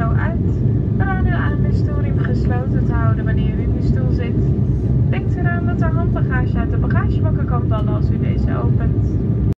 uit. We gaan nu aan de stoel riem gesloten te houden wanneer u in uw stoel zit. Denk eraan dat er handbagage uit de bagagebakken kan vallen als u deze opent.